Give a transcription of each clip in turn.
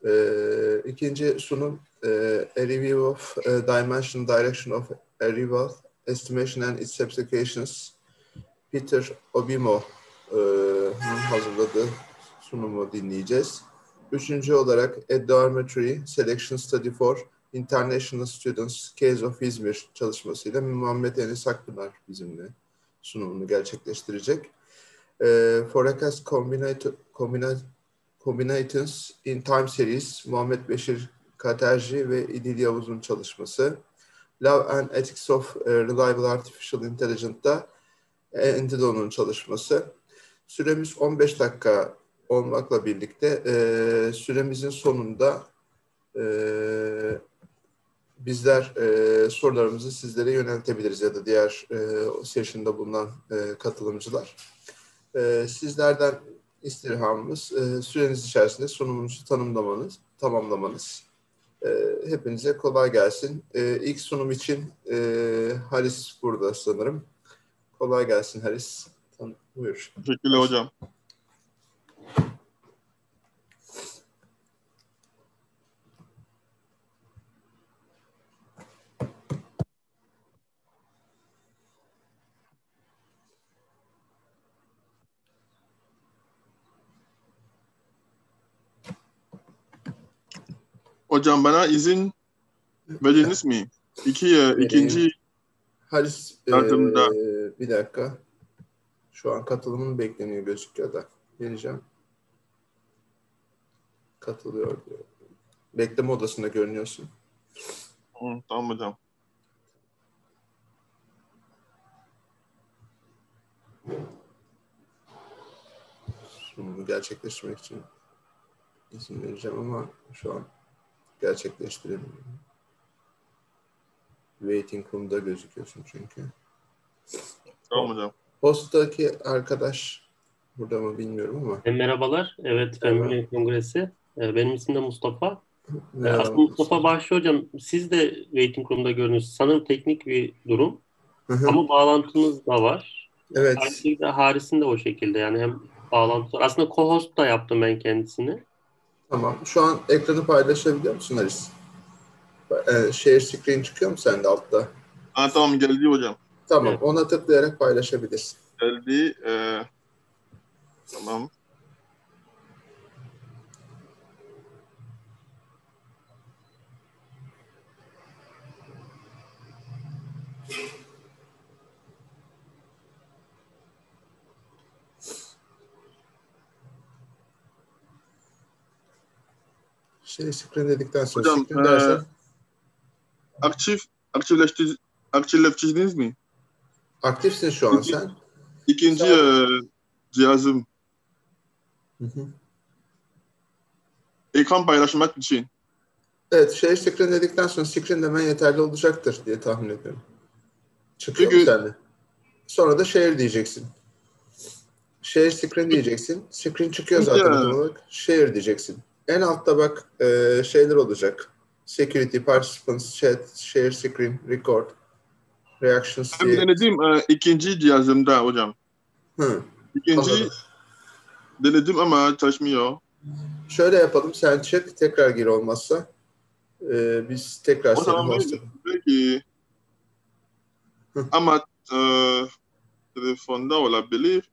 İkinci sunum A Review of Dimension Direction of Arrival Estimation and Its Applications. Peter Obimo'nun hazırladığı sunumu dinleyeceğiz. Üçüncü olarak A Dormitory Selection Study for International Students Case of İzmir çalışmasıyla Muhammed Enis Akpınar bizimle sunumunu gerçekleştirecek. Forecast Combinations in Time Series Muhammed Beşir Katerci ve İdil Yavuz'un çalışması. Love and Ethics of Reliable Artificial Intelligence'da Endido'nun çalışması. Süremiz 15 dakika olmakla birlikte süremizin sonunda bizler sorularımızı sizlere yöneltebiliriz ya da diğer session'da bulunan katılımcılar. Sizlerden istirhamımız süreniz içerisinde sunumunuzu tamamlamanız. Hepinize kolay gelsin. İlk sunum için Haris burada sanırım. Kolay gelsin Haris. Buyur. Teşekkürler hocam. Hocam bana izin verdiniz mi? İkinci Halis yardımda. Bir dakika. Şu an katılımın bekleniyor gözüküyor da. Vereceğim. Katılıyor diyor. Bekleme odasında görünüyorsun. Tamam hocam. Sunumu gerçekleştirmek için izin vereceğim ama şu an gerçekleştiremiyorum. Waiting room'da gözüküyorsun çünkü. Tamam hocam. Host'taki arkadaş burada mı bilmiyorum ama. Merhabalar. Evet, Fen Kongresi. Benim ismim de Mustafa. Merhaba, aslında Mustafa Başlı hocam, siz de waiting room'da görünüyorsunuz. Sanırım teknik bir durum. Ama bağlantınız da var. Evet. Aynı şekilde Haris'in de o şekilde. Yani hem bağlantı var. Aslında co-host da yaptım ben kendisini. Tamam. Şu an ekranı paylaşabiliyor musun Haris? Share screen çıkıyor mu sende altta? Tamam geldi hocam. Tamam. Evet. Ona tıklayarak paylaşabilirsin. Geldi. Tamam. Screen dedikten sonra Hocam, screen dersen. Aktifleştirdiniz mi? Aktifsin şu an sen. İkinci cihazım. Ekran paylaşmak için. Evet, screen dedikten sonra screen demen yeterli olacaktır diye tahmin ediyorum. Çıkıyor mu sende? Sonra da share diyeceksin. Share screen diyeceksin. Screen çıkıyor zaten otomatik. Share diyeceksin. En altta bak şeyler olacak. Security, participants, chat, share screen, record, reactions diye. Ben denedim ikinci cihazımda hocam. İkinci Anladım. denedim ama çalışmıyor. Şöyle yapalım. Sen çık. Tekrar gir olmazsa. Biz tekrar seni host yapalım. Belki ama telefonda olabilir.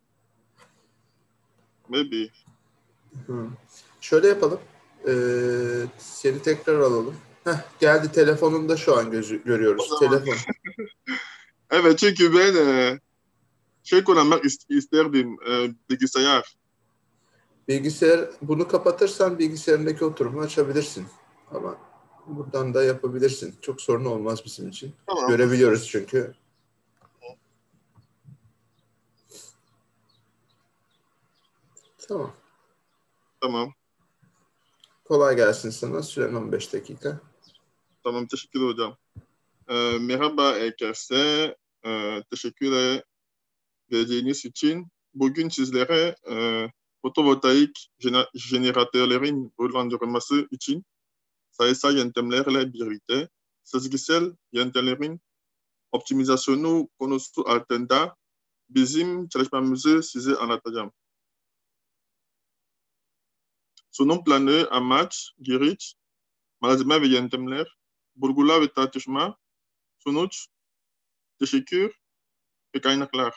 Maybe. Şöyle yapalım. Seni tekrar alalım. Geldi, telefonunda şu an görüyoruz. Telefon. Evet, çünkü ben kullanmak isterdim bilgisayar. Bilgisayar, bunu kapatırsan bilgisayarındaki oturumu açabilirsin. Ama buradan da yapabilirsin. Çok sorun olmaz bizim için. Tamam. Görebiliyoruz çünkü. Tamam. Tamam. Kolay gelsin sana. Süren 15 dakika. Tamam, teşekkür hocam. Merhaba herkese. Teşekkürler verdiğiniz için. Bugün sizlere fotovoltaik jeneratörlerin uygulandırılması için sayısal yöntemlerle birlikte sezgisel yöntemlerin optimizasyonu konusu altında bizim çalışmamızı size anlatacağım. sunum planı, amaç, giriş, malzeme ve yöntemler, bulgular ve tartışma, sonuç, teşekkür ve kaynaklar.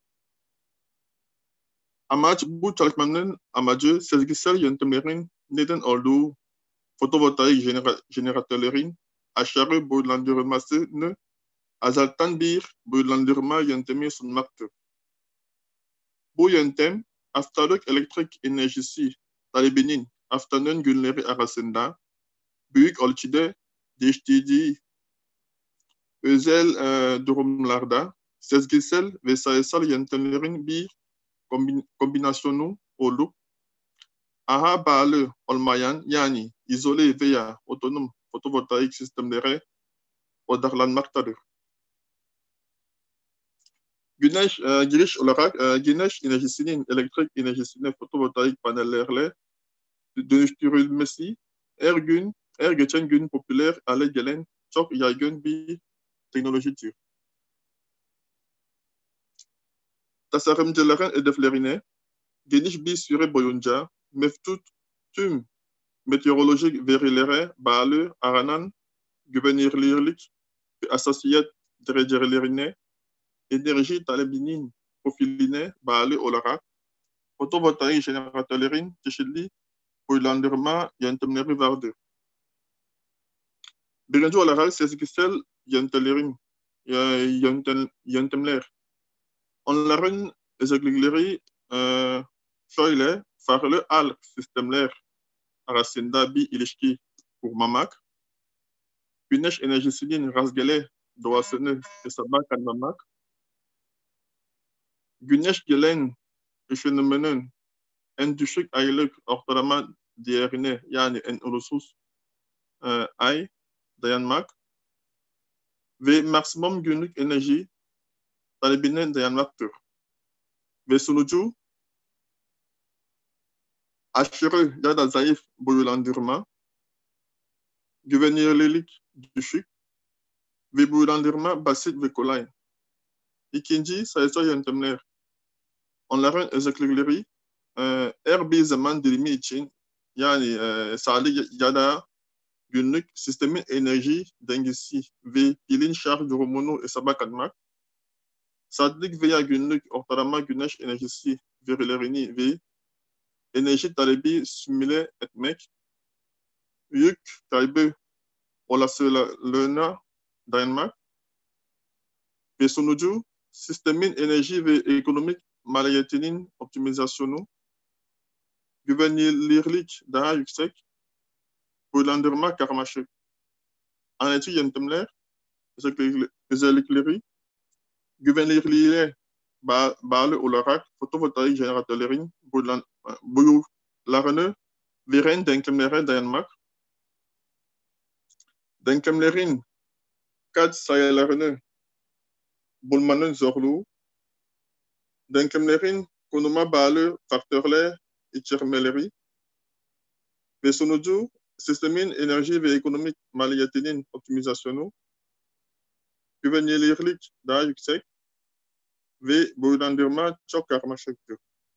Amaç, bu çalışmanın amacı sezgisel yöntemlerin neden olduğu fotovoltaik jeneratörlerin aşağı boyutlandırılmasını azaltan bir boyutlandırma yöntemi sunmaktır. Bu yöntem, haftalık elektrik enerjisi talebinin haftanın günleri arasında büyük ölçüde değiştiği özel durumlarda sezgisel ve sayısal yöntemlerin bir kombinasyonu olup aha bağlı olmayan yani izole veya otonom fotovoltaik sistemlere odaklanmaktadır. Güneş giriş olarak güneş enerjisinin elektrik enerjisine fotovoltaik panellerle dönüştürülmesi her geçen gün popüler hale gelen çok yaygın bir teknolojidir. Tasarımcıların hedeflerine geniş bir süre boyunca mevcut tüm meteorolojik verilere bağlı aranan güvenilirlik ve hassasiyet derecelerine enerji talebinin profiline bağlı olarak fotovoltaik jeneratörlerin çeşitli boyutlandırma yöntemleri vardır. Birinci olarak sezgisel yöntemler. Onların özellikleri şöyle farklı hal sistemler arasında bir ilişki kurmamak, güneş enerjisinin rastgele doğasını hesaba katmamak, güneş gelen ışınımının en düşük aylık ortalama değerine yani en olumsuz ay dayanmak ve maksimum günlük enerji talebine dayanmaktır. Ve sonucu aşırı ya da zayıf boyutlandırma, güvenilirlik düşük ve boyutlandırma basit ve kolay. İkinci, sayısal yöntemler. Onların özellikleri her bir zaman dilimi için yani saatlik ya da günlük sistemin enerji dengesi ve pilin şarj durumunu hesaba katmak, saatlik veya günlük ortalama güneş enerjisi verilerini ve enerji talebi simüle etmek, yük kaybı olasılığına dayanmak ve sonucu sistemin enerji ve ekonomik maliyetinin optimizasyonu, güvenilirlik daha yüksek, boyutlandırma karmaşık. Analitik yöntemler özellikleri güvenilirliğe bağlı olarak fotovoltaik jeneratörlerin boyutlarını veren denklemlere dayanmak, denklemlerin katsayılarını bulmanın zorluğu, denklemlerin konuma bağlı faktörler içermeleri ve sonucu sistemin enerji ve ekonomik maliyetinin optimizasyonu, güvenilirlik daha yüksek ve boyutlandırma çok karmaşıktır.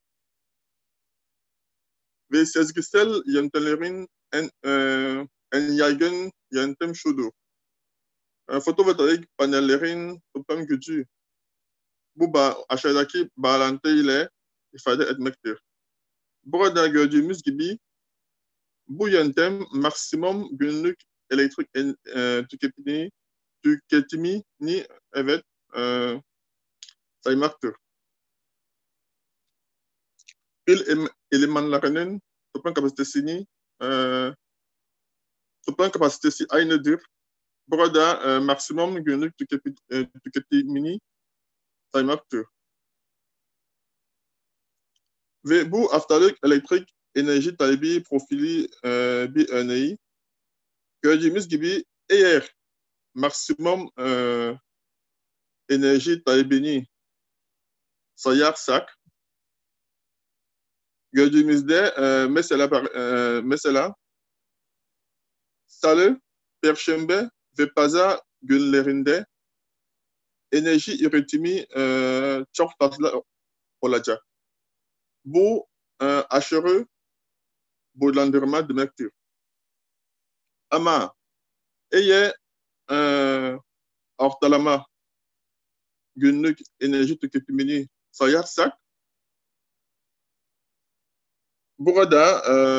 Ve sezgisel yöntemlerin en yaygın yöntem şudur. Fotovoltaik panellerin toplam gücü bu aşağıdaki bağlantı ile ifade etmektir. Burada gördüğümüz gibi bu yöntem maksimum günlük elektrik tüketimini saymaktır. Pil elemanlarının toplam kapasitesi aynıdır. Burada maksimum günlük tüketimini saymaktır. Ve bu haftalık elektrik enerji talebi profili bir örneği. Gördüğümüz gibi eğer maksimum enerji talebini sayarsak gördüğümüzde mesela Salı, Perşembe ve Pazar günlerinde enerji üretimi çok fazla olacak. Bu aşırı boyutlandırma demektir. Ama eğer ortalama günlük enerji tüketimini sayarsak burada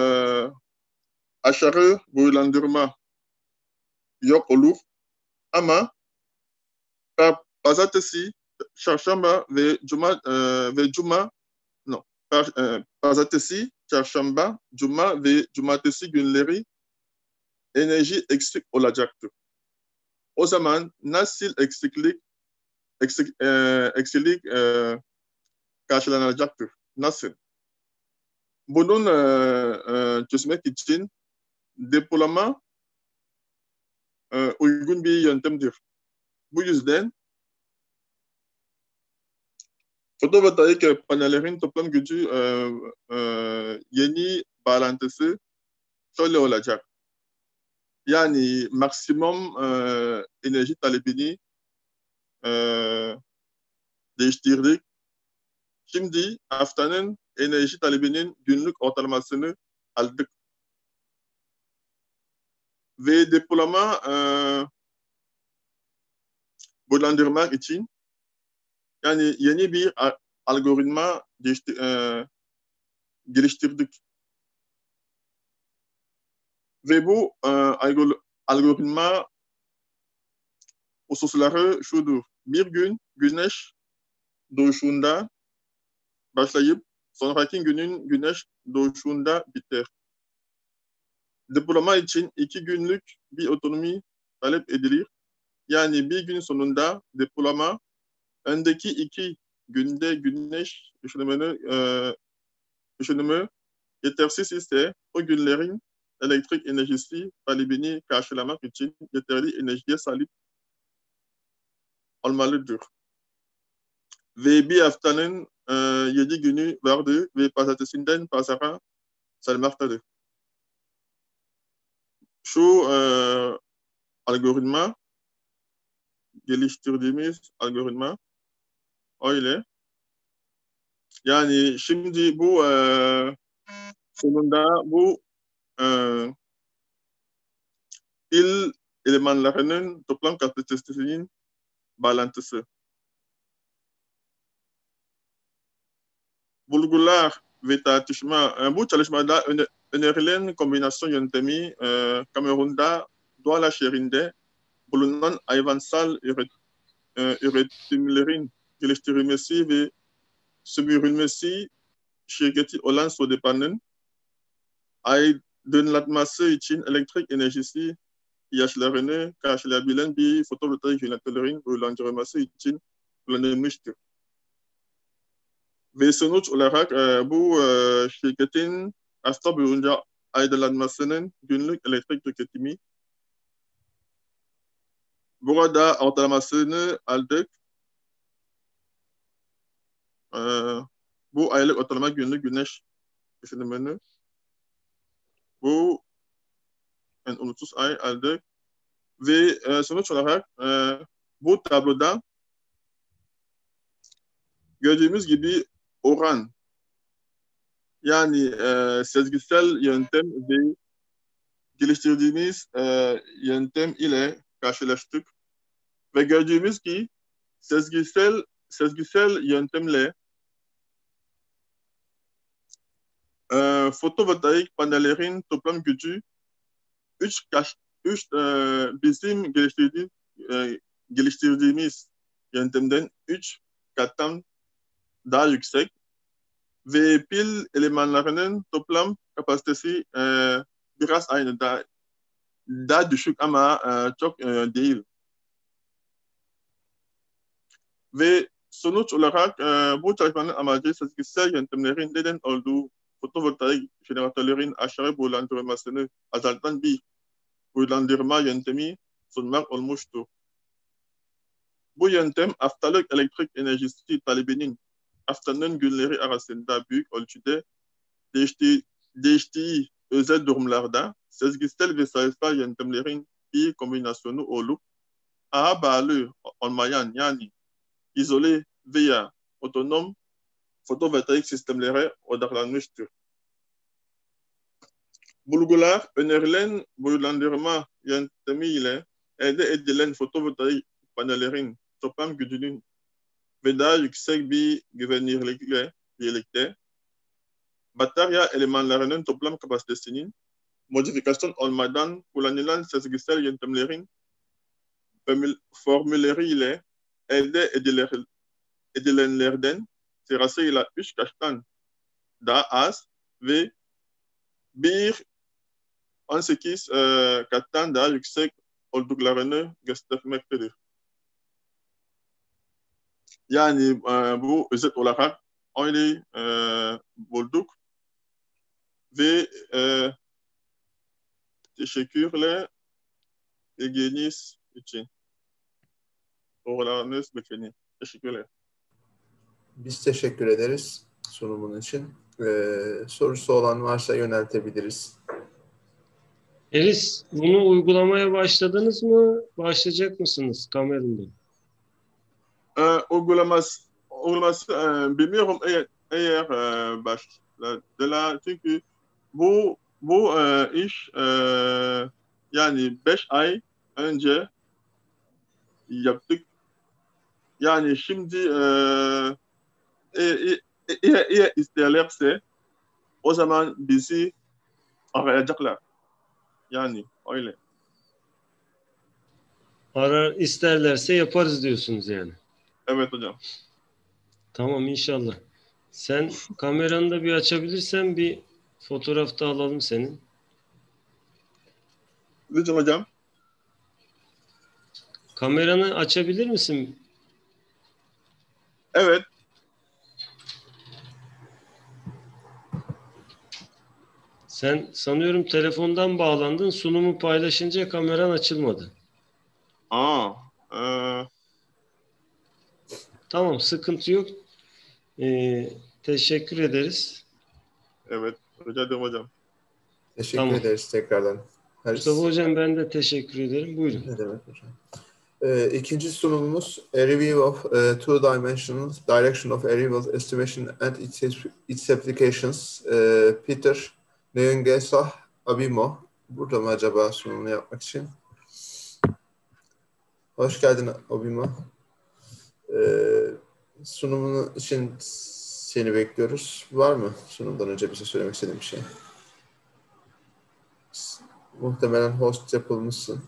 aşağı boyutlandırma yok olur ama pazartesi, çarşamba ve cuma pazartesi, çarşamba, cuma ve cumartesi günleri enerji eksik olacaktır. O zaman nasıl eksilik karşılanacaktır? Nasıl? Bunun çözmek için depolama uygun bir yöntemdir. Bu yüzden fotovoltaik panellerin toplam gücü yeni bağlantısı şöyle olacak. Yani maksimum enerji talebini değiştirdik. Şimdi haftanın enerji talebinin günlük ortalamasını aldık. Ve depolama boyutlandırmak için yani yeni bir algoritma geliştirdik. Ve bu algoritma hususları şudur. Bir gün güneş doğuşunda başlayıp sonraki günün güneş doğuşunda biter. Depolama için 2 günlük bir otonomi talep edilir. Yani bir gün sonunda depolama öndeki 2 günde güneş ışınımı yetersiz ise o günlerin elektrik enerjisi talebini karşılamak için yeterli enerjiye sahip olmalıdır. Ve bir haftanın 7 günü vardır ve pazartesinden pazara sayılmaktadır. Şu algoritma, geliştirdiğimiz algoritma öyle. Yani şimdi bu sonunda bu pil elemanlarının toplam kapasitesinin bağlantısı. Bulgular ve tartışma. Bu çalışmada önerilen kombinasyon yöntemi Kamerun'da doğal şehrinde bulunan hayvansal üretimlerin geliştirilmesi ve sömürülmesi şirketi olan Sodepan'ın aydınlatması için elektrik enerjisi ihtiyaçlarını karşılayabilen bir fotovoltaik jeneratörlerin uygulandırılması için kullanılmıştır. Ve sonuç olarak bu şirketin hafta boyunca aydınlatmasının günlük elektrik tüketimi burada ortalamasını aldık. Bu aylık ortalama günlük güneş ışınımını bu en 30 ay aldık. Ve sonuç olarak bu tabloda gördüğümüz gibi oran yani sezgisel yöntem ve geliştirdiğimiz yöntem ile karşılaştık ve gördüğümüz ki sezgisel yöntemle fotovoltaik panellerin toplam gücü 3 bizim geliştirdiğimiz yöntemden 3 kattan daha yüksek ve pil elemanlarının toplam kapasitesi biraz aynı, daha düşük ama çok değil. Ve sonuç olarak bu çalışmanın amacı sezgisel yöntemlerin neden olduğu fotovoltaik jeneratörlerin aşağı boyutlandırılmasını azaltan bir boyutlandırma yöntemi sunmak olmuştur. Bu yöntem haftalık elektrik enerjisi talebinin haftanın günleri arasında büyük ölçüde değiştiği özel durumlarda sezgisel ve sayısal yöntemlerin bir kombinasyonu olup ağa bağlı olmayan yani izole veya otonom fotovoltaik sistemlere odaklanmıştır. bulgular önerilen boyutlandırma yöntemiyle elde edilen fotovoltaik panellerin toplam gücünün ve daha yüksek bir güvenilirlikle birlikte batarya elemanlarının toplam kapasitesinin modifikasyon olmadan kullanılan sezgisel yöntemlerin formülleriyle elde edilenlerden sırasıyla 3 kattan daha az ve 1,18 kattan daha yüksek olduklarını göstermektedir. Yani bu özet olarak öyle bulduk ve teşekkürler ilginiz için. Sorularınız bekleniyor. Teşekkürler. Biz teşekkür ederiz sunumun için. Sorusu olan varsa yöneltebiliriz. Eris, bunu uygulamaya başladınız mı? Başlayacak mısınız Cameron'da? Uygulaması bilmiyorum eğer başladılar. Çünkü bu iş yani 5 ay önce yaptık. Yani şimdi eğer isterlerse o zaman bizi arayacaklar. Yani öyle. Arar isterlerse yaparız diyorsunuz yani. Evet hocam. Tamam inşallah. Sen kameranı da bir açabilirsen bir fotoğraf da alalım senin. Lütfen hocam. Kameranı açabilir misin? Evet. Sen sanıyorum telefondan bağlandın. Sunumu paylaşınca kameran açılmadı. Tamam, sıkıntı yok. Teşekkür ederiz. Evet, rica ederim hocam. Teşekkür ederiz tekrardan. Mustafa Hocam ben de teşekkür ederim. Buyurun. Ne demek hocam. İkinci sunumumuz A Review of Two-Dimensional Direction of Arrival Estimation and its Applications. Peter Nyengesah Abimo. Burada mı acaba sunumunu yapmak için? Hoş geldin Abimo. Sunumun için seni bekliyoruz. Var mı sunumdan önce bize söylemek istediğin bir şey? Muhtemelen host yapılmışsın.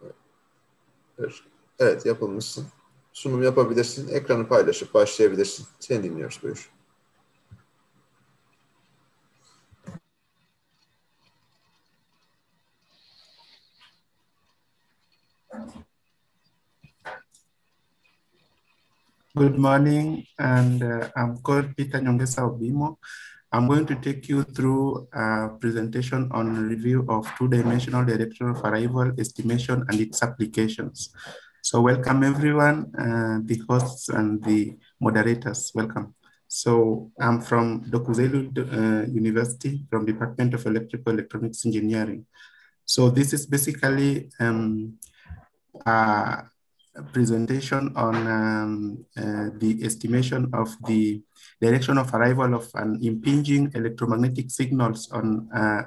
Evet, yapılmışsın. Sunum yapabilirsin. Ekranı paylaşıp başlayabilirsin. Seni dinliyoruz. Buyur. Good morning, and I'm called Peter Nyengesah Obimo. I'm going to take you through a presentation on review of two-dimensional direction of arrival estimation and its applications. So welcome everyone, the hosts and the moderators, welcome. So I'm from Dokuzelu University, from Department of Electrical Electronics Engineering. So this is basically a presentation on the estimation of the direction of arrival of an impinging electromagnetic signals on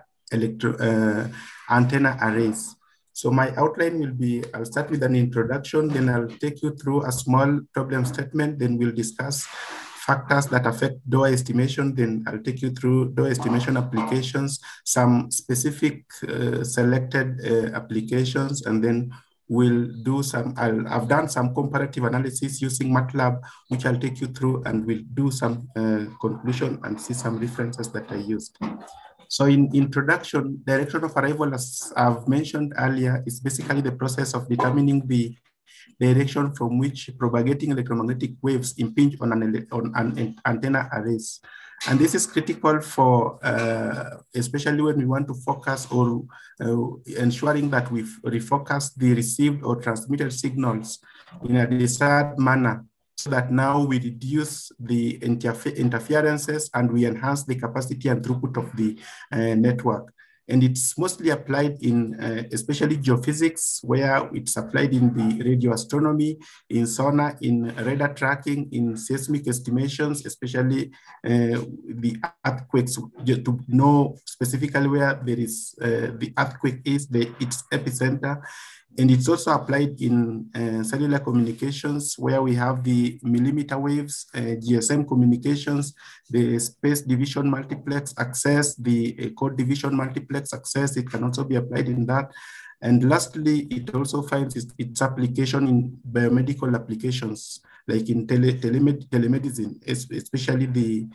antenna arrays. So my outline will be, I'll start with an introduction, then I'll take you through a small problem statement, then we'll discuss factors that affect DOA estimation, then I'll take you through DOA estimation applications, some specific selected applications, and then we'll do I've done some comparative analysis using MATLAB, which I'll take you through, and we'll do some conclusion and see some references that I used. So in introduction, direction of arrival, as I've mentioned earlier, is basically the process of determining the direction from which propagating electromagnetic waves impinge on an antenna arrays. And this is critical for, especially when we want to focus or ensuring that we refocus the received or transmitted signals in a desired manner, so that now we reduce the interferences and we enhance the capacity and throughput of the network. And it's mostly applied in especially geophysics, where it's applied in the radio astronomy, in sonar, in radar tracking, in seismic estimations, especially the earthquakes, to know specifically where there is the earthquake is, its epicenter. And it's also applied in cellular communications, where we have the millimeter waves, GSM communications, the space division multiplex access, the code division multiplex access. It can also be applied in that. And lastly, it also finds its application in biomedical applications, like in telemedicine, especially the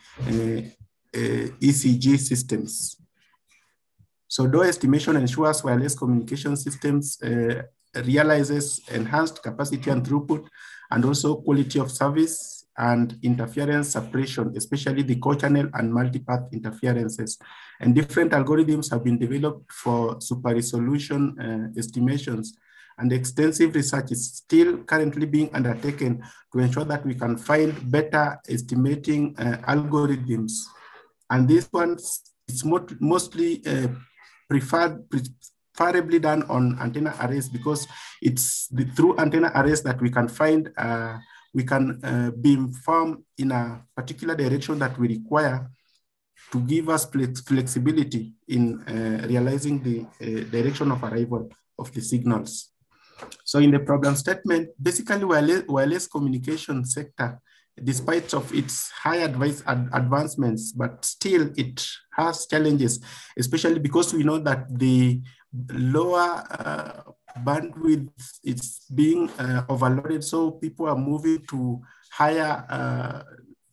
ECG systems. So DOA estimation ensures wireless communication systems realizes enhanced capacity and throughput, and also quality of service and interference suppression, especially the co-channel and multipath interferences. And different algorithms have been developed for super resolution estimations, and extensive research is still currently being undertaken to ensure that we can find better estimating algorithms. And this one is mostly preferably done on antenna arrays, because it's through antenna arrays that we can find, we can beamform in a particular direction that we require to give us flexibility in realizing the direction of arrival of the signals. So in the problem statement, basically wireless communication sector, despite of its high advancements, but still it has challenges, especially because we know that the lower bandwidth is being overloaded. So people are moving to higher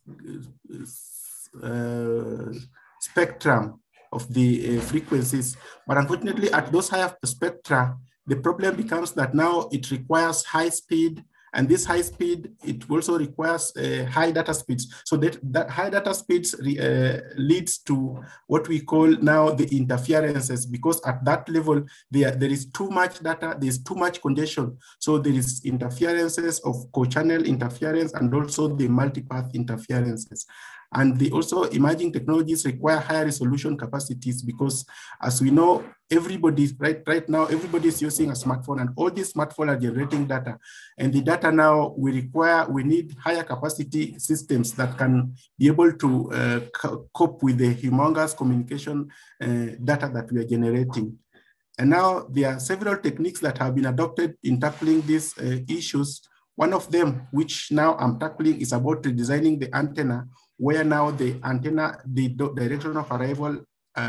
spectrum of the frequencies. But unfortunately, at those higher spectra, the problem becomes that now it requires high speed, and this high speed, it also requires high data speeds. So that high data speeds leads to what we call now the interferences, because at that level, there is too much data, there's too much congestion. So there is interferences of co-channel interference and also the multipath interferences. And also emerging technologies require higher resolution capacities, because as we know, everybody right now, everybody's using a smartphone, and all these smartphones are generating data. And the data now we need higher capacity systems that can be able to cope with the humongous communication data that we are generating. And now there are several techniques that have been adopted in tackling these issues. One of them, which now I'm tackling, is about redesigning the antenna, where now the antenna, the direction of arrival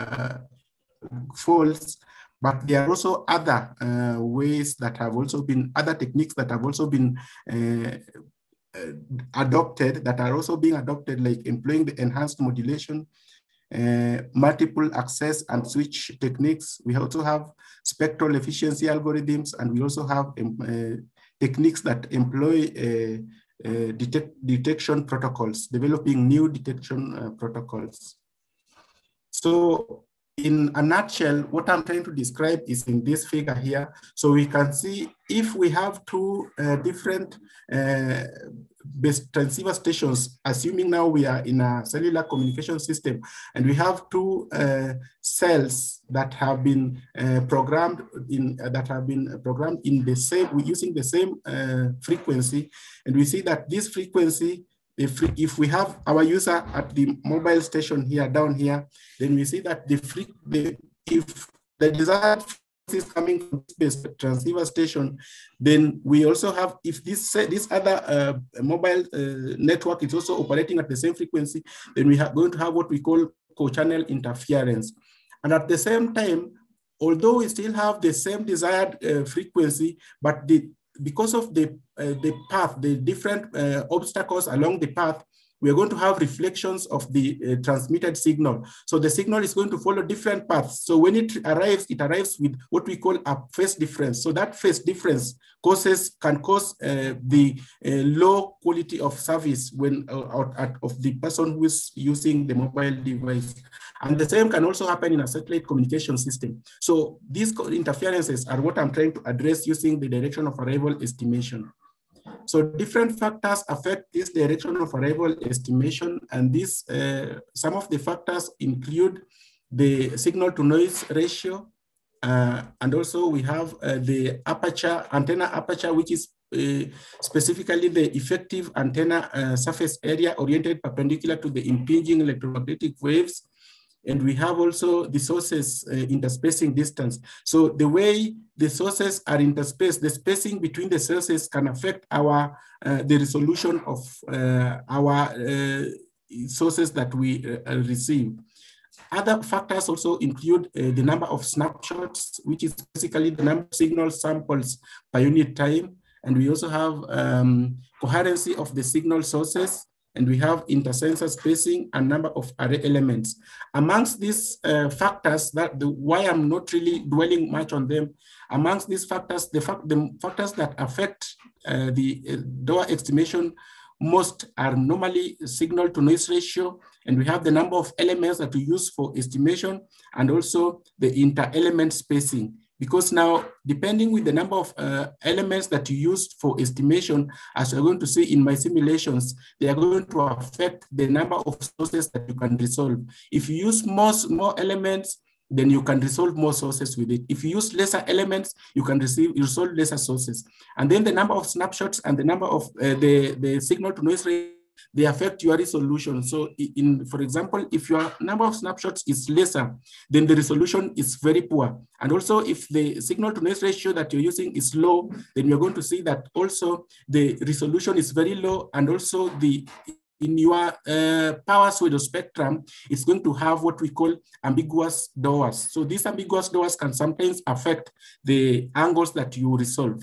falls, but there are also other ways that have also been, other techniques that have also been adopted, that are also being adopted, like employing the enhanced modulation, multiple access and switch techniques. We also have spectral efficiency algorithms, and we also have techniques that employ detection protocols, developing new detection protocols. So in a nutshell, what I'm trying to describe is in this figure here. So we can see if we have two different base transceiver stations, assuming now we are in a cellular communication system, and we have two cells that have been programmed in the same, using the same frequency, and we see that this frequency, if we have our user at the mobile station here, down here, then we see that if the desired is coming from this transceiver station, then we also have, if this other mobile network is also operating at the same frequency, then we are going to have what we call co-channel interference. And at the same time, although we still have the same desired frequency, but because of the path, the different obstacles along the path, we are going to have reflections of the transmitted signal. So the signal is going to follow different paths. So when it arrives with what we call a phase difference. So that phase difference can cause the low quality of service when of the person who is using the mobile device. And the same can also happen in a satellite communication system. So these interferences are what I'm trying to address using the direction of arrival estimation. So different factors affect this direction of arrival estimation, and this some of the factors include the signal to noise ratio, and also we have the aperture, antenna aperture, which is specifically the effective antenna surface area oriented perpendicular to the impinging electromagnetic waves. And we have also the sources interspacing distance. So the way the sources are interspaced, the spacing between the sources can affect our the resolution of our sources that we receive. Other factors also include the number of snapshots, which is basically the number of signal samples per unit time. And we also have coherency of the signal sources, and we have intersensor spacing and number of array elements. Amongst these factors, why I'm not really dwelling much on them, amongst these factors, the factors that affect the DOA estimation most are normally signal to noise ratio, and we have the number of elements that we use for estimation, and also the inter-element spacing. Because now, depending with the number of elements that you use for estimation, as you're going to see in my simulations, they are going to affect the number of sources that you can resolve. If you use more elements, then you can resolve more sources with it. If you use lesser elements, you can resolve lesser sources. And then the number of snapshots and the number of the signal to noise rate, they affect your resolution. So for example, if your number of snapshots is lesser, then the resolution is very poor. And also if the signal to noise ratio that you're using is low, then you're going to see that also the resolution is very low, and also in your power pseudo spectrum, it's going to have what we call ambiguous DOAs. So these ambiguous DOAs can sometimes affect the angles that you resolve.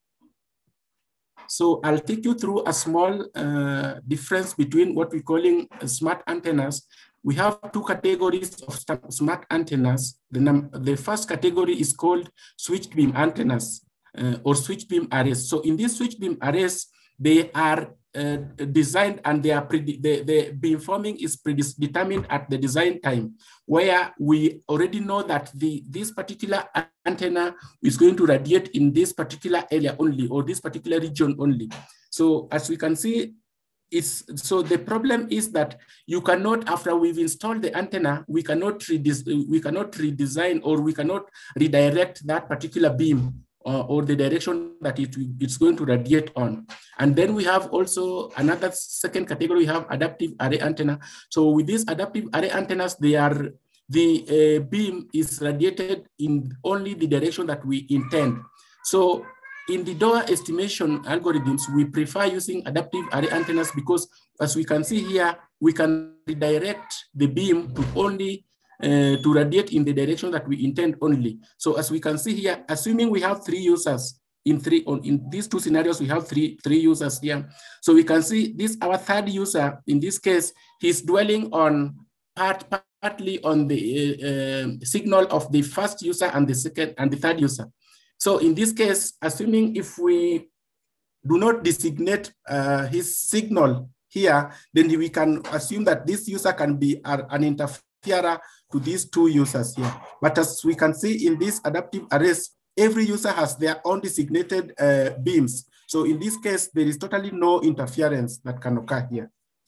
So I'll take you through a small difference between what we're calling smart antennas. We have two categories of smart antennas. The first category is called switched beam antennas or switched beam arrays. So in these switched beam arrays, they are designed, and the beamforming is predetermined at the design time, where we already know that this particular antenna is going to radiate in this particular area only, or this particular region only. So as we can see, so the problem is that you cannot, after we've installed the antenna, we cannot redesign, or we cannot redirect that particular beam or the direction that it's going to radiate on. And then we have also another second category, we have adaptive array antenna. So with these adaptive array antennas, the beam is radiated in only the direction that we intend. So in the DOA estimation algorithms, we prefer using adaptive array antennas because, as we can see here, we can redirect the beam to only to radiate in the direction that we intend only. So as we can see here, assuming we have three users in these two scenarios, we have three users here. So we can see this, our third user, in this case, he's dwelling on partly on the signal of the first user and the second and the third user. So in this case, assuming if we do not designate his signal here, then we can assume that this user can be an interferer to these two users here. But as we can see in these adaptive arrays, every user has their own designated beams. So in this case, there is totally no interference that can occur here.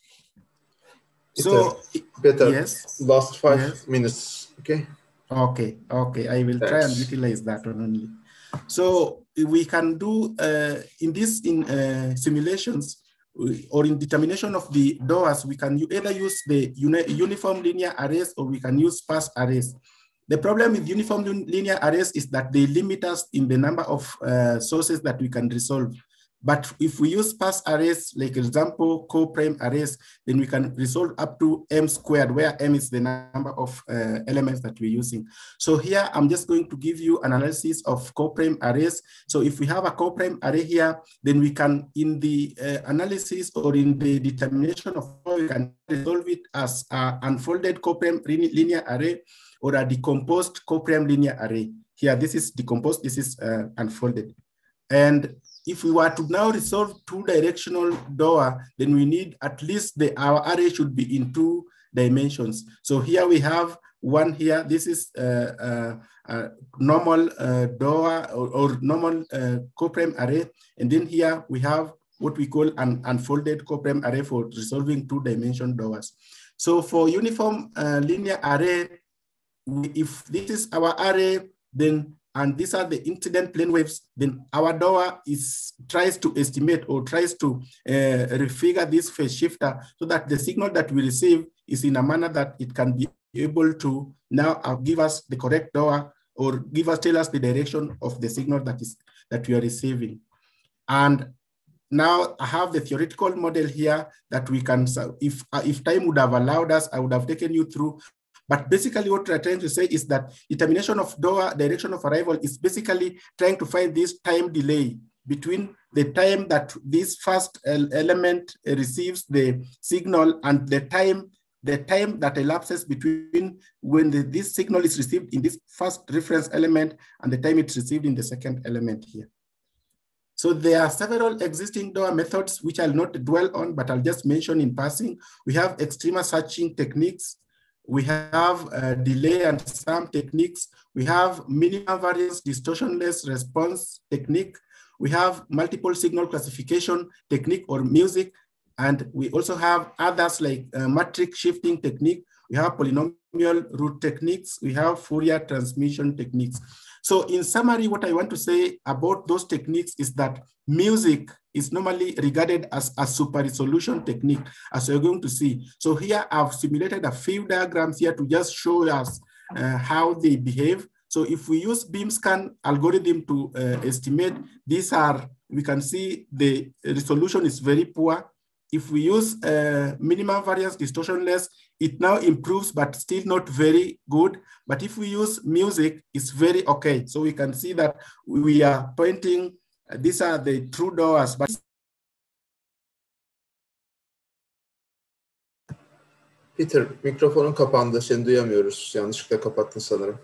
So, better. Yes. Last 5 minutes, okay? Okay, I will try and utilize that one only. So we can do in simulations, or in determination of the DOAs, we can either use the uniform linear arrays, or we can use sparse arrays. The problem with uniform linear arrays is that they limit us in the number of sources that we can resolve. But if we use sparse arrays, like example, co-prime arrays, then we can resolve up to m squared, where m is the number of elements that we're using. So here, I'm just going to give you an analysis of co-prime arrays. So if we have a co-prime array here, then we can, in the analysis or in the determination of how we can resolve it as an unfolded co-prime linear array or a decomposed co-prime linear array. Here, this is decomposed, this is unfolded. And if we were to now resolve two-directional DOA, then we need at least our array should be in 2 dimensions. So here we have one here. This is normal DOA or normal co-prime array. And then here we have what we call an unfolded co-prime array for resolving 2-dimension DOAs. So for uniform linear array, if this is our array, then and these are the incident plane waves, then our DOA tries to estimate or tries to refigure this phase shifter so that the signal that we receive is in a manner that it can be able to now give us the correct DOA or tell us the direction of the signal that we are receiving. And now I have the theoretical model here that we can, if time would have allowed us, I would have taken you through. But basically what we're trying to say is that determination of DOA, direction of arrival, is basically trying to find this time delay between the time that this first element receives the signal and the time that elapses between when this signal is received in this first reference element and the time it's received in the second element here. So there are several existing DOA methods which I'll not dwell on, but I'll just mention in passing. We have extrema searching techniques. We have delay and sum techniques. We have minimum variance distortionless response technique. We have multiple signal classification technique or music. And we also have others like matrix shifting technique. We have polynomial root techniques. We have Fourier transmission techniques. So in summary, what I want to say about those techniques is that music is normally regarded as a super resolution technique, as we're going to see. So here I've simulated a few diagrams here to just show us how they behave. So if we use beam scan algorithm to estimate, we can see the resolution is very poor. If we use minimum variance distortionless, it now improves, but still not very good. But if we use music, it's very okay. So we can see that we are pointing, these are the true DOAs. But Peter, mikrofonun kapandı. Seni duyamıyoruz. Yanlışlıkla kapattın sanırım.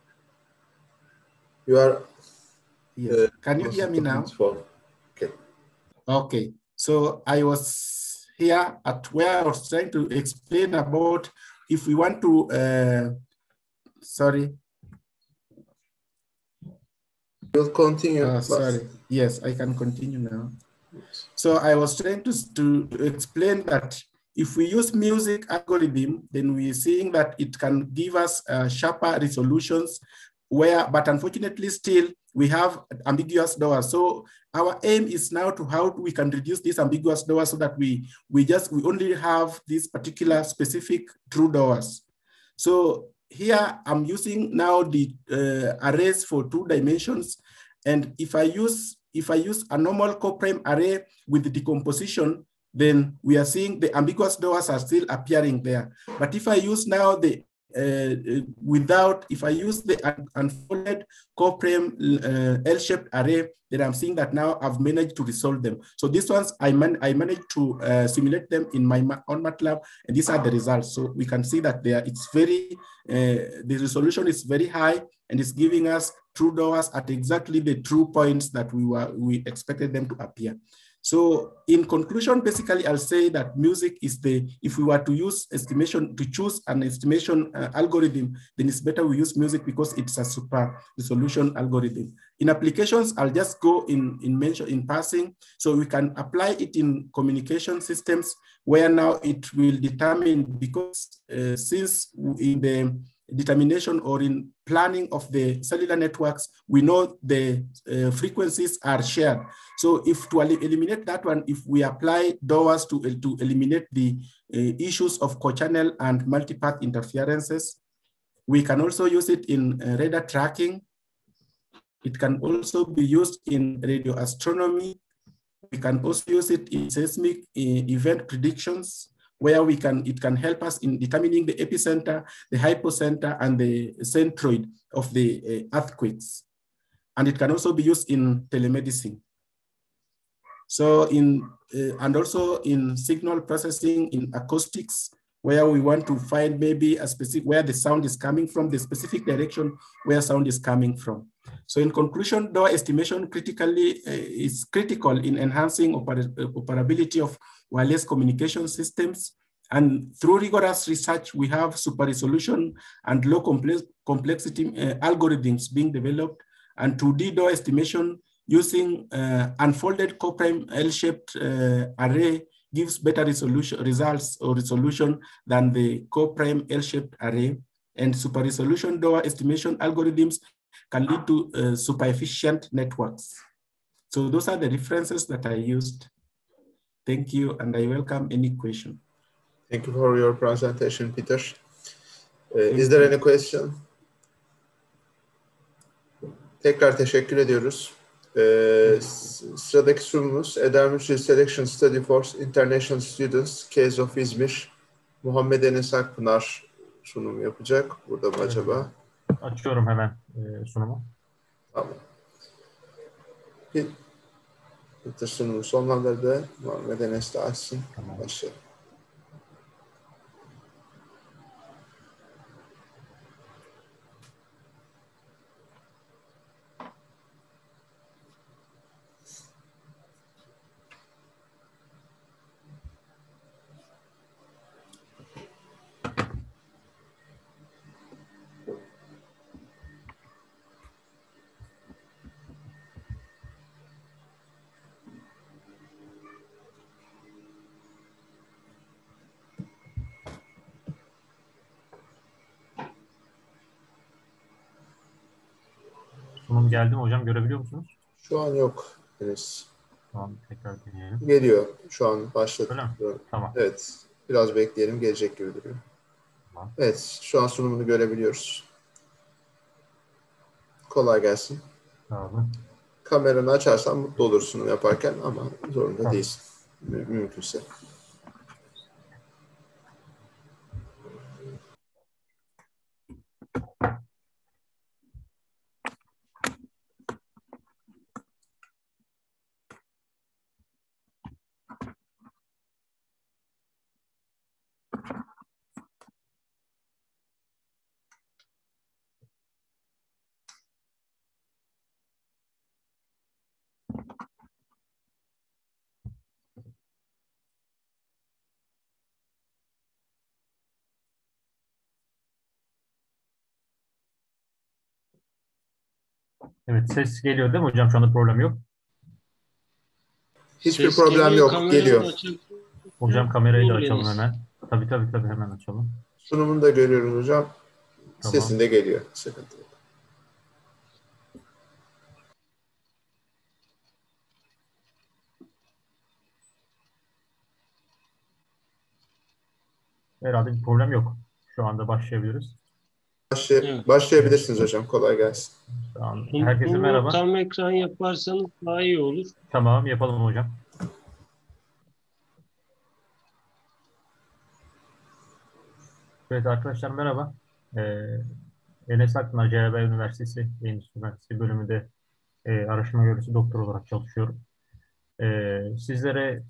You are... Yes. Can you hear me now? Okay. Okay. So I was here at where I was trying to explain about if we want to, sorry. You'll continue. Sorry. Yes, I can continue now. So I was trying to explain that if we use music algorithm, then we're seeing that it can give us sharper resolutions but unfortunately still we have ambiguous DOA. So our aim is now to how we can reduce this ambiguous DOA so that we only have these particular specific true DOAs. So here I'm using now the arrays for 2 dimensions. And if I use a normal co-prime array with the decomposition, then we are seeing the ambiguous DOAs are still appearing there. But if I use now the if I use the unfolded co-prime L-shaped array, then I'm seeing that now I've managed to resolve them. So these ones, I managed to simulate them on MATLAB, and these are the results. So we can see that the resolution is very high, and it's giving us true DOAs at exactly the true points that we expected them to appear. So in conclusion, basically, I'll say that music is if we were to use estimation, to choose an estimation algorithm, then it's better we use music because it's a super resolution algorithm. In applications, I'll just go in passing. So we can apply it in communication systems where now it will determine, because since in the determination or in planning of the cellular networks, we know the frequencies are shared. So if to eliminate that one, if we apply DOAs to eliminate the issues of co-channel and multipath interferences, we can also use it in radar tracking. It can also be used in radio astronomy. We can also use it in seismic event predictions, where it can help us in determining the epicenter, the hypocenter, and the centroid of the earthquakes. And it can also be used in telemedicine. So and also in signal processing, in acoustics, where we want to find maybe a specific, where the sound is coming from, the specific direction where sound is coming from. So in conclusion, DOA estimation is critical in enhancing operability of wireless communication systems. And through rigorous research, we have super resolution and low complexity algorithms being developed. And 2D DOA estimation using unfolded co-prime L-shaped array gives better resolution than the co-prime L-shaped array. And super resolution DOA estimation algorithms can lead to super efficient networks. So those are the references that I used. Thank you, and I welcome any question. Thank you for your presentation, Peter. Is there any question? Tekrar teşekkür ediyoruz. Sıradaki sunumumuz Edermuçlu Selection Study for International Students, Case of İzmir. Muhammed Enes Akpınar sunum yapacak. Burada mı acaba? Açıyorum hemen sunumu. Tamam. Peter sunumu sonlandırdı. Muhammed Enes de açsın. Tamam. Başlayalım. Sunum geldi mi hocam? Görebiliyor musunuz? Şu an yok henüz. Tamam, tekrar deneyelim. Geliyor. Şu an başladı. Tamam. Evet. Biraz bekleyelim. Gelecek gibi duruyor. Tamam. Evet. Şu an sunumunu görebiliyoruz. Kolay gelsin. Sağ olun. Kameranı açarsan mutlu olursun sunum yaparken ama zorunda değilsin. Mümkünse. Evet, ses geliyor değil mi hocam? Şu anda problem yok. Hiçbir Ses problem geliyor, yok. Geliyor. Hocam kamerayı da açalım hemen. Tabii hemen açalım. Sunumunu da görüyoruz hocam. Tamam. Sesin de geliyor. Sıkıntı yok. Herhalde bir problem yok. Şu anda başlayabiliriz. Başlayabilirsiniz hocam. Kolay gelsin. Herkese merhaba. Tam ekran yaparsanız daha iyi olur. Tamam, yapalım hocam. Evet arkadaşlar merhaba. Enes Akpınar CHB Üniversitesi Endüstri Mühendisliği bölümünde araştırma görevlisi doktor olarak çalışıyorum. Sizlere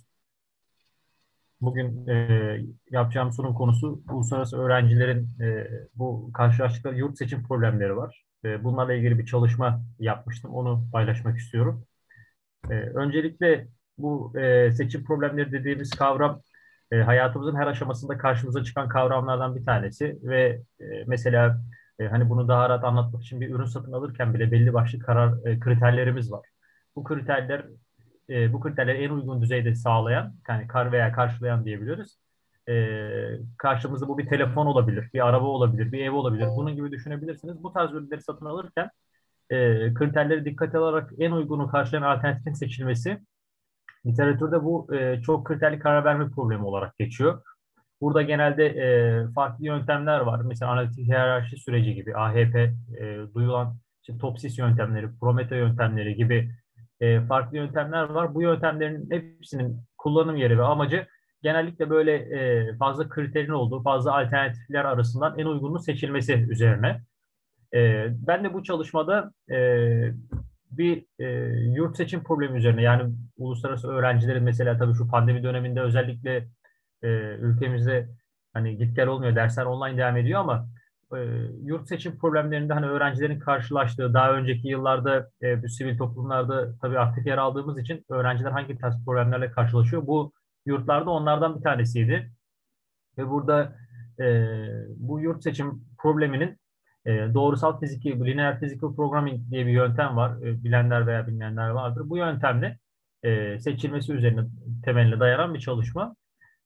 bugün yapacağım sunum konusu uluslararası öğrencilerin bu karşılaştıkları yurt seçim problemleri var. Bunlarla ilgili bir çalışma yapmıştım. Onu paylaşmak istiyorum. Öncelikle bu seçim problemleri dediğimiz kavram hayatımızın her aşamasında karşımıza çıkan kavramlardan bir tanesi ve mesela hani bunu daha rahat anlatmak için bir ürün satın alırken bile belli başlı kriterlerimiz var. Bu kriterleri en uygun düzeyde sağlayan, yani veya karşılayan diyebiliriz. Karşımızda bu bir telefon olabilir, bir araba olabilir, bir ev olabilir. Bunun gibi düşünebilirsiniz. Bu tarz ürünleri satın alırken kriterleri dikkate alarak en uygunu karşılayan alternatifin seçilmesi, literatürde bu çok kriterli karar verme problemi olarak geçiyor. Burada genelde farklı yöntemler var. Mesela analitik hiyerarşi süreci gibi, AHP, duyulan işte Topsis yöntemleri, Prometheus yöntemleri gibi farklı yöntemler var. Bu yöntemlerin hepsinin kullanım yeri ve amacı genellikle böyle fazla kriterin olduğu, fazla alternatifler arasından en uygunun seçilmesi üzerine. Ben de bu çalışmada bir yurt seçim problemi üzerine, yani uluslararası öğrencilerin mesela tabii şu pandemi döneminde özellikle ülkemizde hani git gel olmuyor, dersler online devam ediyor ama yurt seçim problemlerinde hani öğrencilerin karşılaştığı, daha önceki yıllarda sivil toplumlarda tabii aktif yer aldığımız için öğrenciler hangi tarz problemlerle karşılaşıyor? Bu yurtlarda onlardan bir tanesiydi. Ve burada bu yurt seçim probleminin doğrusal fiziki, linear physical programming diye bir yöntem var. Bilenler veya bilmeyenler vardır. Bu yöntemle seçilmesi üzerine temeline dayanan bir çalışma.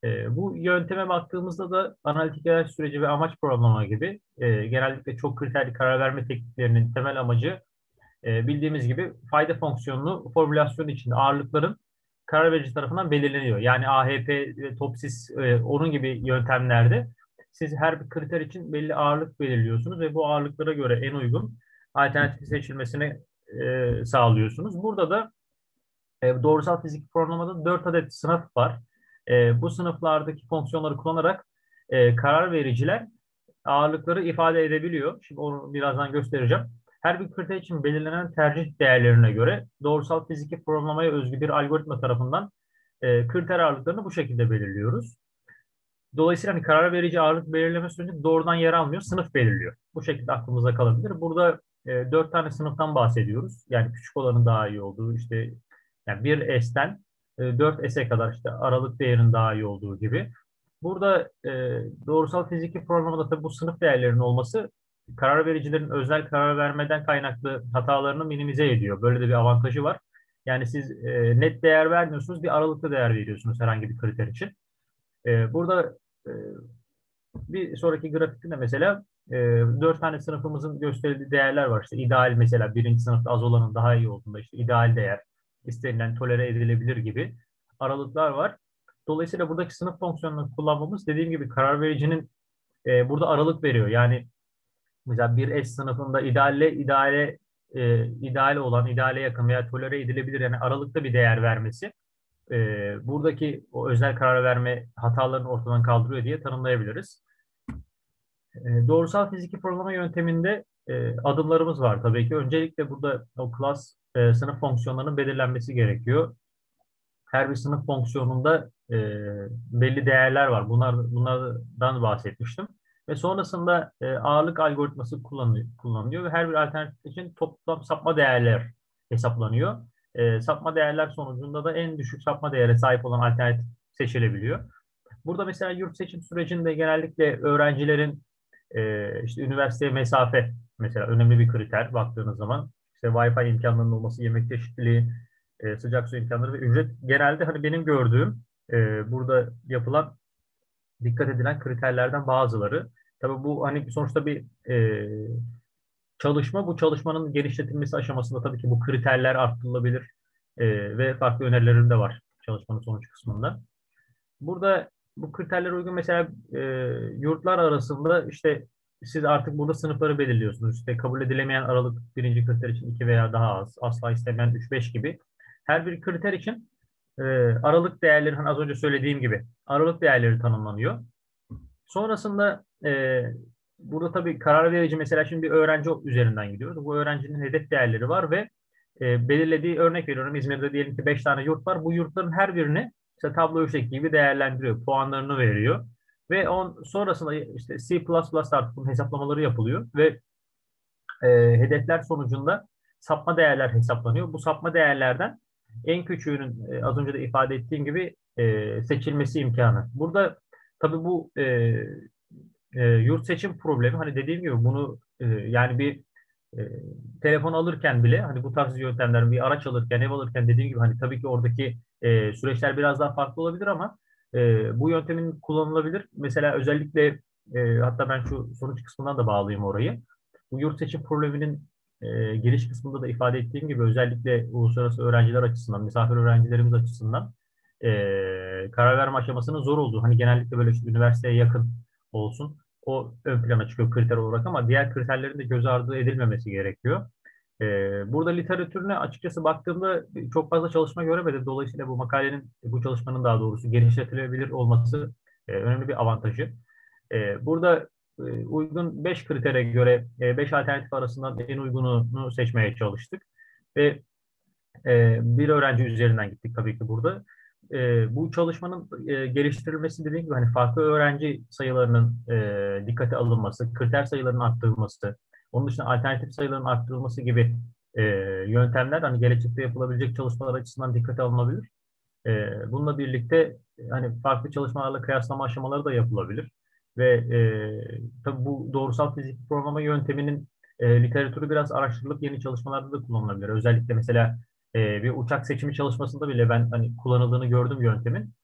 Bu yönteme baktığımızda da analitik analiz süreci ve amaç programlama gibi genellikle çok kriterli karar verme tekniklerinin temel amacı bildiğimiz gibi fayda fonksiyonunu formülasyon içinde ağırlıkların karar verici tarafından belirleniyor. Yani AHP, TOPSIS onun gibi yöntemlerde siz her bir kriter için belli ağırlık belirliyorsunuz ve bu ağırlıklara göre en uygun alternatif seçilmesini sağlıyorsunuz. Burada da doğrusal fizik programlamada 4 adet sınıf var. Bu sınıflardaki fonksiyonları kullanarak karar vericiler ağırlıkları ifade edebiliyor. Şimdi onu birazdan göstereceğim. Her bir kriter için belirlenen tercih değerlerine göre doğrusal fiziki programlamaya özgü bir algoritma tarafından kriter ağırlıklarını bu şekilde belirliyoruz. Dolayısıyla hani karar verici ağırlık belirleme sürecinde doğrudan yer almıyor, sınıf belirliyor. Bu şekilde aklımıza kalabilir. Burada 4 tane sınıftan bahsediyoruz. Yani küçük olanın daha iyi olduğu, işte yani 1S'ten 4S'e kadar işte aralık değerinin daha iyi olduğu gibi. Burada doğrusal fiziki programda tabii bu sınıf değerlerinin olması karar vericilerin özel karar vermeden kaynaklı hatalarını minimize ediyor. Böyle de bir avantajı var. Yani siz net değer vermiyorsunuz, bir aralıklı değer veriyorsunuz herhangi bir kriter için. Burada bir sonraki grafikte de mesela 4 tane sınıfımızın gösterdiği değerler var. İşte ideal mesela birinci sınıfta az olanın daha iyi olduğunda işte ideal değer, istenilen tolere edilebilir gibi aralıklar var. Dolayısıyla buradaki sınıf fonksiyonunu kullanmamız dediğim gibi karar vericinin burada aralık veriyor. Yani mesela bir S sınıfında ideale olan, ideale yakın veya tolere edilebilir yani aralıkta bir değer vermesi buradaki o özel karar verme hatalarını ortadan kaldırıyor diye tanımlayabiliriz. Doğrusal fiziki programlama yönteminde adımlarımız var tabii ki. Öncelikle burada o class sınıf fonksiyonlarının belirlenmesi gerekiyor. Her bir sınıf fonksiyonunda belli değerler var. Bunlardan bahsetmiştim. Ve sonrasında ağırlık algoritması kullanılıyor ve her bir alternatif için toplam sapma değerler hesaplanıyor. Sapma değerler sonucunda da en düşük sapma değere sahip olan alternatif seçilebiliyor. Burada mesela yurt seçim sürecinde genellikle öğrencilerin işte üniversiteye mesafe mesela önemli bir kriter baktığınız zaman. İşte Wi-Fi imkanlarının olması, yemek çeşitliliği, sıcak su imkanları ve ücret genelde hani benim gördüğüm burada yapılan dikkat edilen kriterlerden bazıları. Tabii bu hani sonuçta bir çalışma, bu çalışmanın genişletilmesi aşamasında tabii ki bu kriterler arttırılabilir ve farklı önerilerim de var çalışmanın sonuç kısmında. Burada bu kriterlere uygun mesela yurtlar arasında işte siz artık burada sınıfları belirliyorsunuz. İşte kabul edilemeyen aralık birinci kriter için 2 veya daha az, asla istemeyen 3-5 gibi. Her bir kriter için aralık değerleri hani az önce söylediğim gibi aralık değerleri tanımlanıyor. Sonrasında burada tabii karar verici mesela şimdi bir öğrenci üzerinden gidiyoruz. Bu öğrencinin hedef değerleri var ve belirlediği örnek veriyorum İzmir'de diyelim ki 5 tane yurt var. Bu yurtların her birini işte tablo şekli gibi değerlendiriyor. Puanlarını veriyor. Ve sonrasında işte C++ artık bunun hesaplamaları yapılıyor ve hedefler sonucunda sapma değerler hesaplanıyor. Bu sapma değerlerden en küçüğünün az önce de ifade ettiğim gibi seçilmesi imkanı. Burada tabii bu yurt seçim problemi hani dediğim gibi bunu yani bir telefon alırken bile hani bu tarz yöntemler bir araç alırken ev alırken dediğim gibi hani tabii ki oradaki süreçler biraz daha farklı olabilir ama bu yöntemin kullanılabilir. Mesela özellikle hatta ben şu sonuç kısmından da bağlayayım orayı. Bu yurt seçim probleminin giriş kısmında da ifade ettiğim gibi özellikle uluslararası öğrenciler açısından, misafir öğrencilerimiz açısından karar verme aşamasının zor olduğu, hani genellikle böyle işte üniversiteye yakın olsun, o ön plana çıkıyor kriter olarak ama diğer kriterlerin de göz ardı edilmemesi gerekiyor. Burada literatürüne açıkçası baktığımda çok fazla çalışma göremedim. Dolayısıyla bu makalenin, bu çalışmanın daha doğrusu genişletilebilir olması önemli bir avantajı. Burada uygun 5 kritere göre 5 alternatif arasından en uygununu seçmeye çalıştık. Ve bir öğrenci üzerinden gittik tabii ki burada. Bu çalışmanın geliştirilmesi dediğim gibi hani farklı öğrenci sayılarının dikkate alınması, kriter sayılarının arttırılması, onun dışında alternatif sayıların arttırılması gibi yöntemler hani gelecekte yapılabilecek çalışmalar açısından dikkate alınabilir. Bununla birlikte hani farklı çalışmalarla kıyaslama aşamaları da yapılabilir. Ve tabii bu doğrusal fizik programlama yönteminin literatürü biraz araştırılıp yeni çalışmalarda da kullanılabilir. Özellikle mesela bir uçak seçimi çalışmasında bile ben hani kullanıldığını gördüm yöntemin.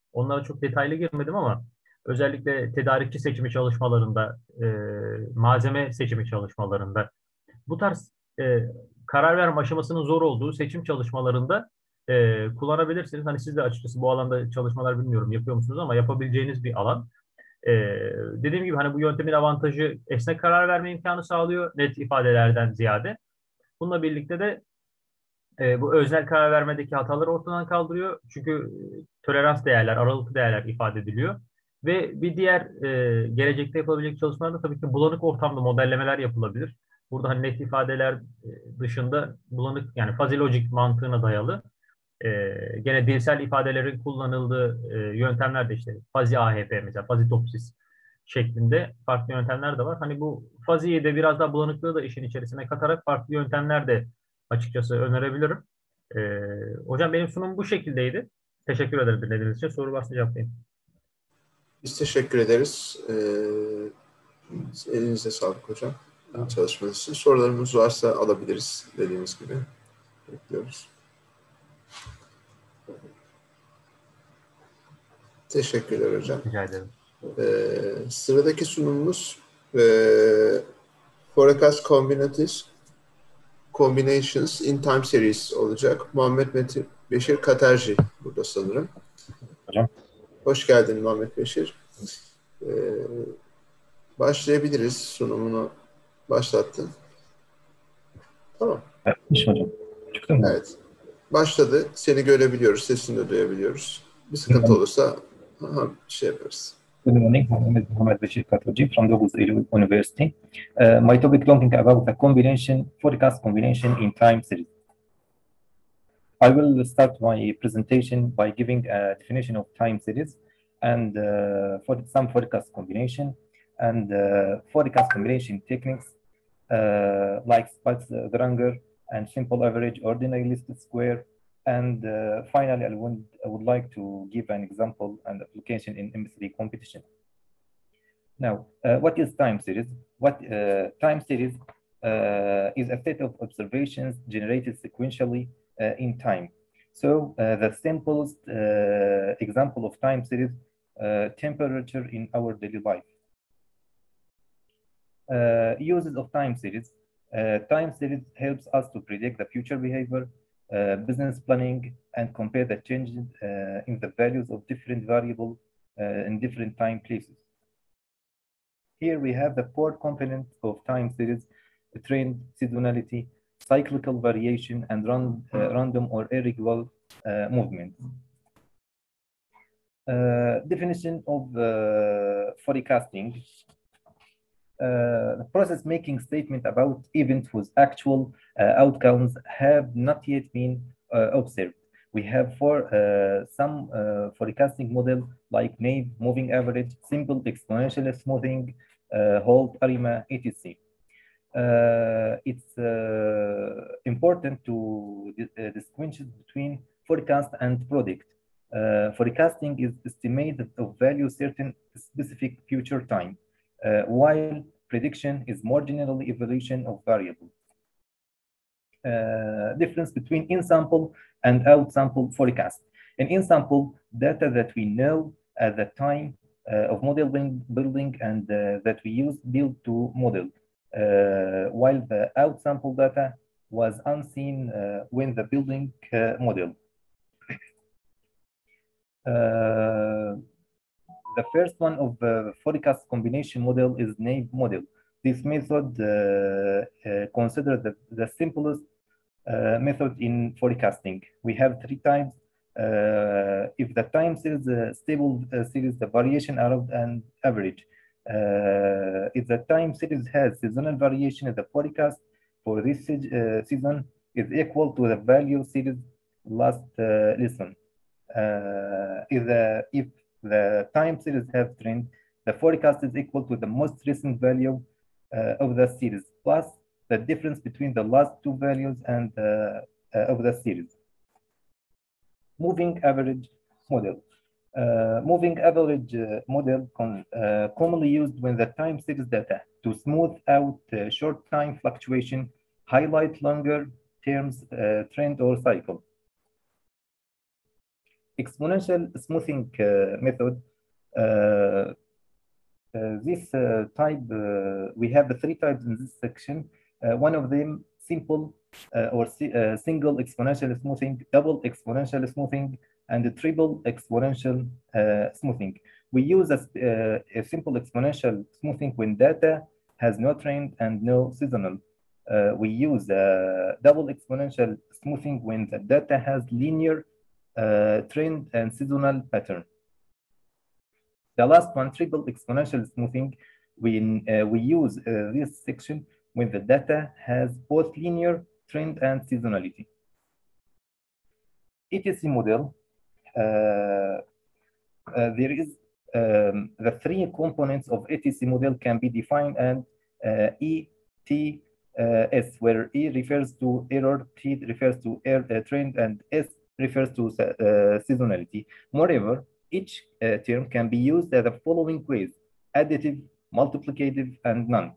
Onlara çok detaylı girmedim ama özellikle tedarikçi seçimi çalışmalarında, malzeme seçimi çalışmalarında bu tarz karar verme aşamasının zor olduğu seçim çalışmalarında kullanabilirsiniz. Hani siz de açıkçası bu alanda çalışmalar bilmiyorum yapıyor musunuz ama yapabileceğiniz bir alan. E, Dediğim gibi hani bu yöntemin avantajı esnek karar verme imkanı sağlıyor net ifadelerden ziyade. Bununla birlikte de bu öznel karar vermedeki hataları ortadan kaldırıyor. Çünkü tolerans değerler, aralıklı değerler ifade ediliyor. Ve bir diğer gelecekte yapılabilecek çalışmalarda tabii ki bulanık ortamda modellemeler yapılabilir. Burada hani net ifadeler dışında bulanık yani fuzzy logic mantığına dayalı gene dilsel ifadelerin kullanıldığı yöntemler de işte fuzzy AHP mesela fuzzy topsis şeklinde farklı yöntemler de var. Hani bu fuzzy'yi de biraz daha bulanıklığı da işin içerisine katarak farklı yöntemler de açıkçası önerebilirim. Hocam benim sunumum bu şekildeydi. Teşekkür ederim dinlediğiniz için. Soru varsa cevaplayayım. Biz teşekkür ederiz. Elinize sağlık hocam. Çalışmanız için. Sorularımız varsa alabiliriz dediğimiz gibi. Bekliyoruz. Teşekkürler hocam. Rica ederim. Sıradaki sunumumuz Forecast Combinations in Time Series olacak. Muhammed Metin Beşir Katerci burada sanırım. Hocam. Hoş geldin Muhammed Beşir. Başlayabiliriz. Sunumunu başlattın. Tamam. Evet hocam. Çıktı mı? Evet. Başladı. Seni görebiliyoruz. Sesini de duyabiliyoruz. Bir sıkıntı olursa şey yaparız. Good morning. My name is Mohammed Bashir Khatwaji from Dobuz University. My topic talking about the forecast combination in time series. I will start my presentation by giving a definition of time series and for some forecast combination and forecast combination techniques like Spitz-Granger and simple average ordinary least square. And finally, I would like to give an example and application in M3 competition. Now, what is time series? Time series is a set of observations generated sequentially in time. So the simplest example of time series, temperature in our daily life. Uses of time series. Time series helps us to predict the future behavior, business planning, and compare the changes in the values of different variables in different time places. Here we have the four components of time series: trend, seasonality, cyclical variation, and random or irregular movement. Definition of forecasting. The process making statement about events whose actual outcomes have not yet been observed. We have some forecasting model like Naive, moving average, simple exponential smoothing, Holt, ARIMA, etc. It's important to distinguish between forecast and predict. Forecasting is estimated of value certain specific future time, while prediction is more generally evaluation of variables. Difference between in-sample and out-sample forecast. In in-sample, data that we know at the time of model building and that we use build to model, while the out-sample data was unseen when the building model. The first one of the forecast combination model is Naive model. This method considers the simplest method in forecasting. We have three types. If the time series stable series, the variation around an average. If the time series has seasonal variation, the forecast for this season is equal to the value series last lesson. If the time series have trend, the forecast is equal to the most recent value of the series plus the difference between the last two values and of the series. Moving average model. Moving average model commonly used when the time series data to smooth out short time fluctuation, highlight longer terms trend or cycle. exponential smoothing method. This type, we have the 3 types in this section. One of them simple or single exponential smoothing, double exponential smoothing, and a triple exponential smoothing. We use a simple exponential smoothing when data has no trend and no seasonal. We use double exponential smoothing when the data has linear trend and seasonal pattern. The last one, triple exponential smoothing, we use this section when the data has both linear trend and seasonality. ETC model, there is the 3 components of ETC model can be defined and ETS, where E refers to error, T refers to trend, and S refers to seasonality. Moreover, each term can be used as the following ways: additive, multiplicative, and none.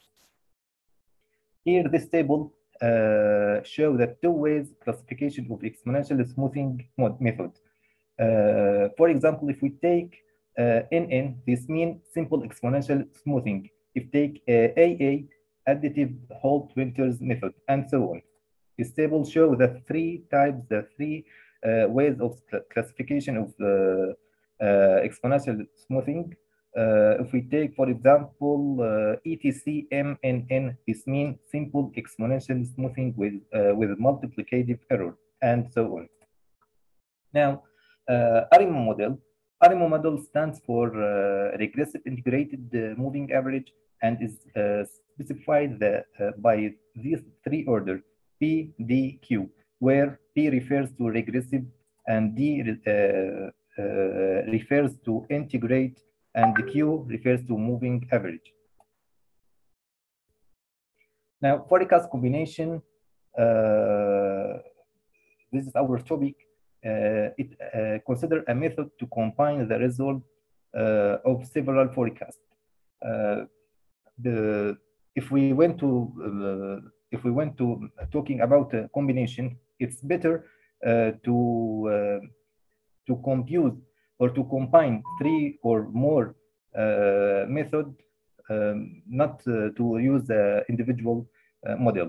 Here, this table shows the 2 ways classification of exponential smoothing method. For example, if we take NN, this means simple exponential smoothing. If take AA, additive Holt-Winters method, and so on. This table shows the 3 types, the 3 ways of classification of exponential smoothing. If we take, for example, ETC MNN, this means simple exponential smoothing with multiplicative error, and so on. Now, ARIMO model. ARIMO model stands for regressive integrated moving average and is specified by these 3 orders: P, D, Q, where P refers to regressive and D refers to integrate, and the Q refers to moving average. Now, forecast combination, this is our topic. It consider a method to combine the result of several forecasts. If we went to talking about a combination, it's better to compute or to combine 3 or more method, not to use the individual model.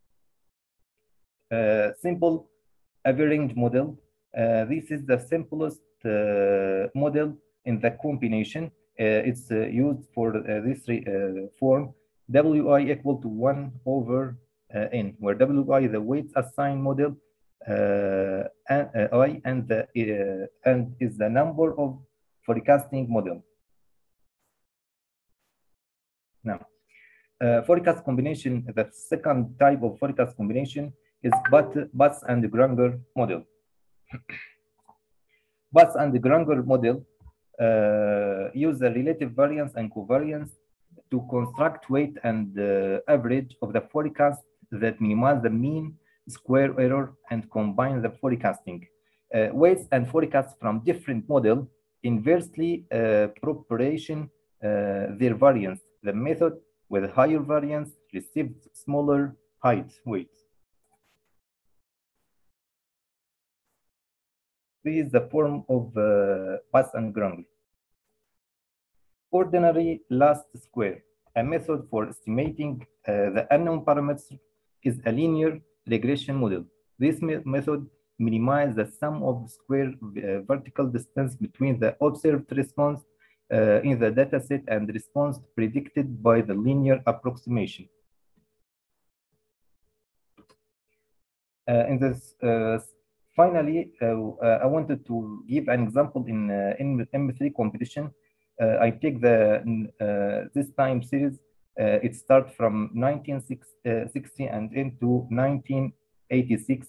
Simple average model. This is the simplest model in the combination. It's used for this form: WI equal to 1 over N, where WI the weights assigned model, and I and is the number of forecasting model. Now, forecast combination, the second type of forecast combination is Butz and Granger model. Butz and Granger model use the relative variance and covariance to construct weight and average of the forecast that minimize the mean square error and combine the forecasting. Weights and forecasts from different models inversely proportion their variance. The method with higher variance receives smaller height weights. This is the form of Butz and Granger. Ordinary last square, a method for estimating the unknown parameters, is a linear regression model. This method minimizes the sum of square vertical distance between the observed response in the dataset and response predicted by the linear approximation. In this, finally, I wanted to give an example in M3 competition. I take this time series. It starts from 1960 and into 1986.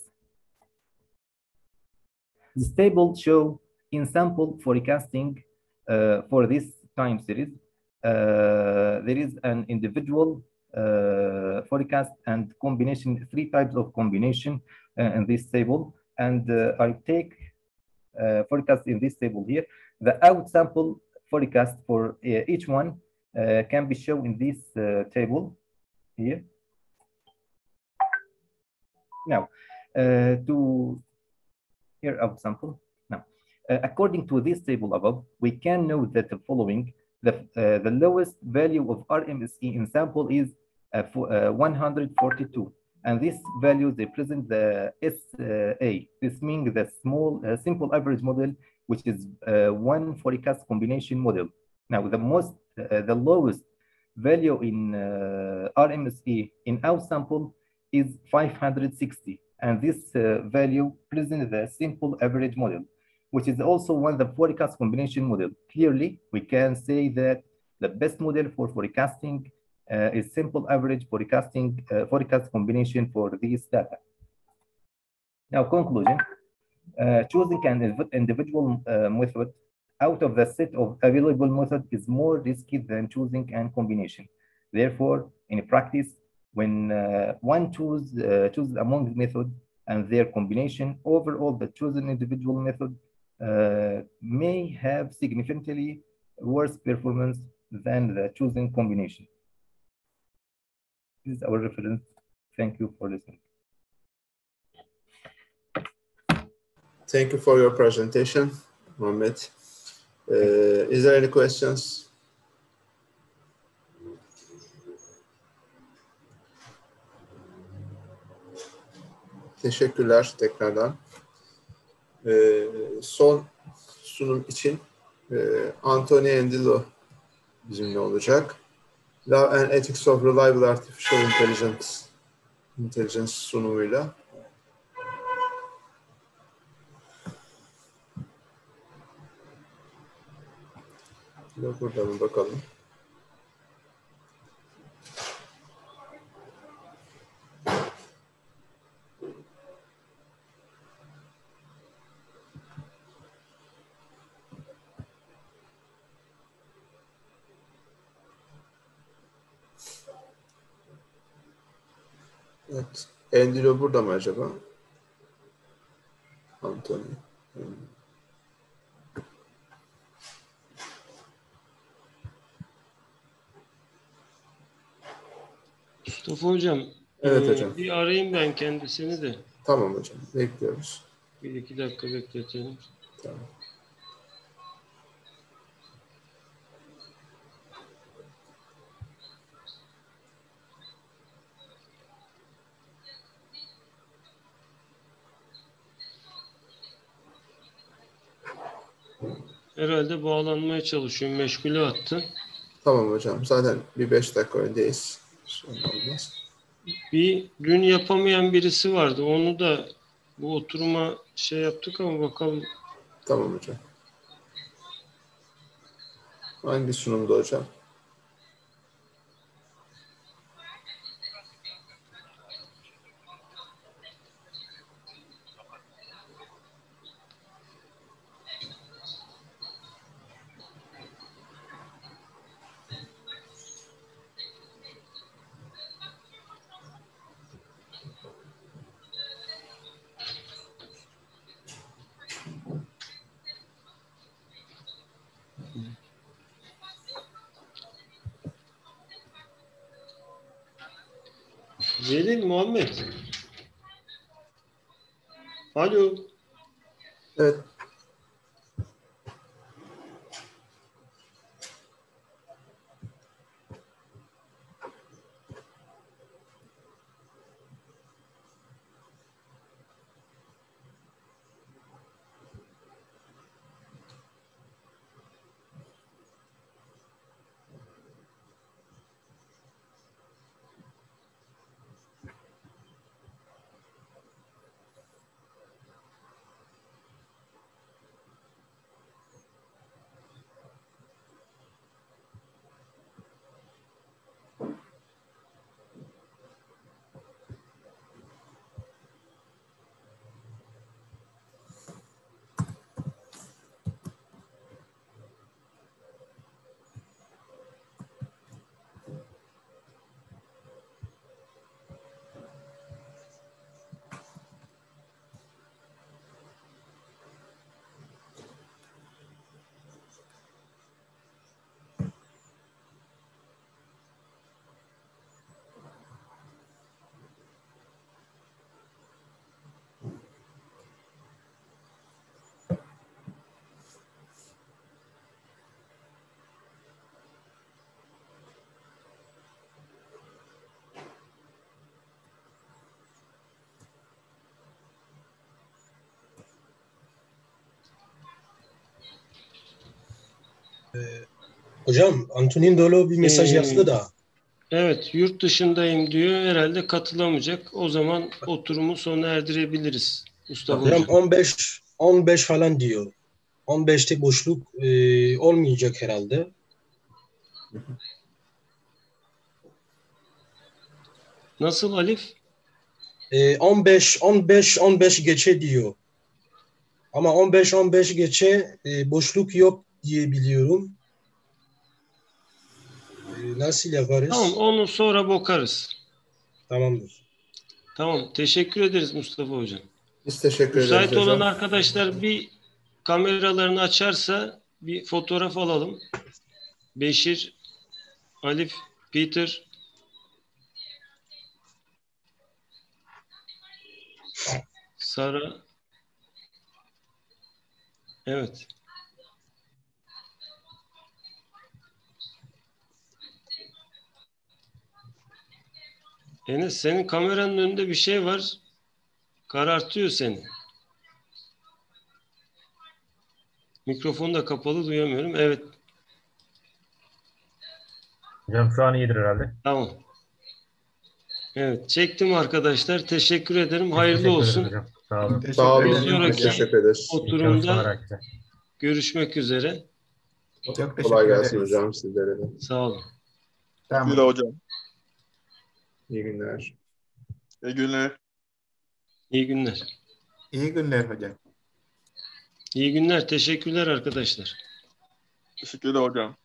This table shows in sample forecasting for this time series. There is an individual forecast and combination, 3 types of combination in this table. And I take forecast in this table here. The out sample forecast for each one can be shown in this table here. Now, to here out sample. Now, According to this table above, we can know that the following: the lowest value of RMSE in sample is 142, and this value represents the SA. This means the small simple average model, which is one forecast combination model. Now, the lowest value in RMSE in our sample is 560, and this value presents the simple average model, which is also one of the forecast combination model. Clearly, we can say that the best model for forecasting is simple average forecast combination for these data. Now, conclusion: choosing an individual method out of the set of available methods is more risky than choosing a combination. Therefore, in practice, when one chooses among methods and their combination, overall the chosen individual method may have significantly worse performance than the chosen combination. This is our reference. Thank you for listening. Thank you for your presentation, Mohammed. Is there any questions? Teşekkürler tekrardan. Son sunum için Anthony Endilo bizimle olacak. Law and Ethics of Reliable Artificial Intelligence sunumuyla. Burada mı bakalım? Evet. Endilo burada mı acaba? Anthony. Mustafa Hocam. Evet hocam. Bir arayayım ben kendisini de. Tamam hocam. Bekliyoruz. Bir iki dakika bekletelim. Tamam. Herhalde bağlanmaya çalışıyorum. Meşgule attı. Tamam hocam. Zaten bir 5 dakika öndeyiz. Sorun olmaz. Bir dün yapamayan birisi vardı. Onu da bu oturuma şey yaptık ama bakalım. Tamam hocam. Hangi sunumda hocam? Zelil Muhammed. Alo. Evet. Hocam Antonin Dolo bir mesaj yazdı da. Evet, yurt dışındayım diyor. Herhalde katılamayacak. O zaman oturumu sona erdirebiliriz Mustafa Hocam Hocam. 15 falan diyor. 15'te boşluk olmayacak herhalde. Nasıl Alif? 15 geçe diyor. Ama 15 geçe boşluk yok diye biliyorum. Nasıl yaparız? Tamam, onu sonra bakarız. Tamamdır. Tamam, teşekkür ederiz Mustafa Hocam. Biz teşekkür ederiz Müsait hocam. olan arkadaşlar bir kameralarını açarsa bir fotoğraf alalım. Beşir, Alif, Peter. Sara. Evet. Enes, senin kameranın önünde bir şey var. Karartıyor seni. Mikrofon da kapalı, duyamıyorum. Evet. Hocam şu an iyidir herhalde. Tamam. Evet. Çektim arkadaşlar. Teşekkür ederim. Hayırlı Teşekkür ederiz olsun. hocam. Sağ olun. Sağ olun. Bir sonraki Teşekkür ederiz. Çalışmalar oturumda herkese. görüşmek üzere. Çok teşekkür Kolay gelsin ederiz. hocam sizlere de. Sağ olun. Tamam. Güle hocam. İyi günler. İyi günler. İyi günler. İyi günler hocam. İyi günler. Teşekkürler arkadaşlar. Teşekkürler hocam.